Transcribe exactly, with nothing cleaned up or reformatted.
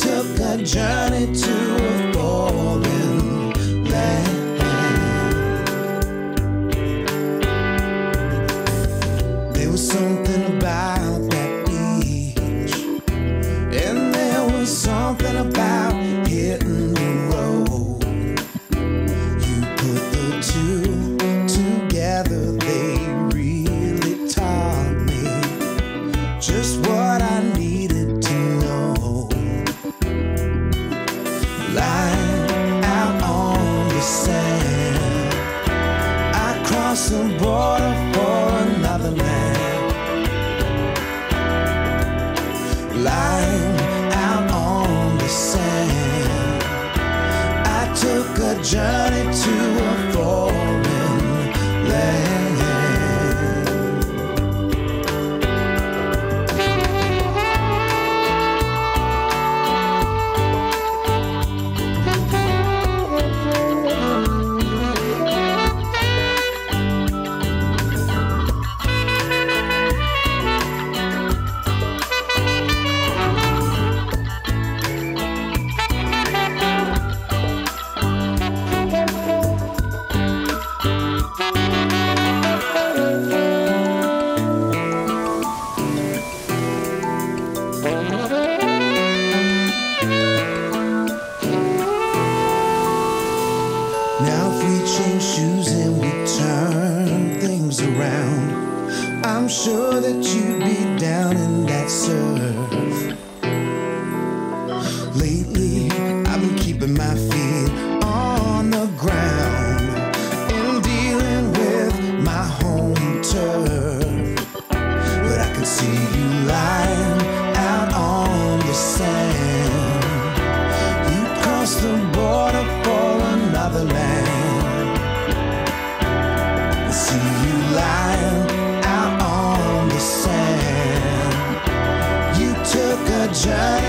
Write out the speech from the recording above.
took a journey to a foreign land. There was something about that beach, and there was something about hitting the road. You put the two together, they really taught me just what I needed to know. Lying out on the sand, I crossed the border for another land. Lying out on the sand, I took a journey to a foreign land. Now if we change shoes and we turn things around, I'm sure that you'd be down in that surf. Lately, I've been keeping my feet on the ground and dealing with my home turf. But I can see you lying out on the sand. You crossed the border for another land. I see you lying out on the sand. You took a journey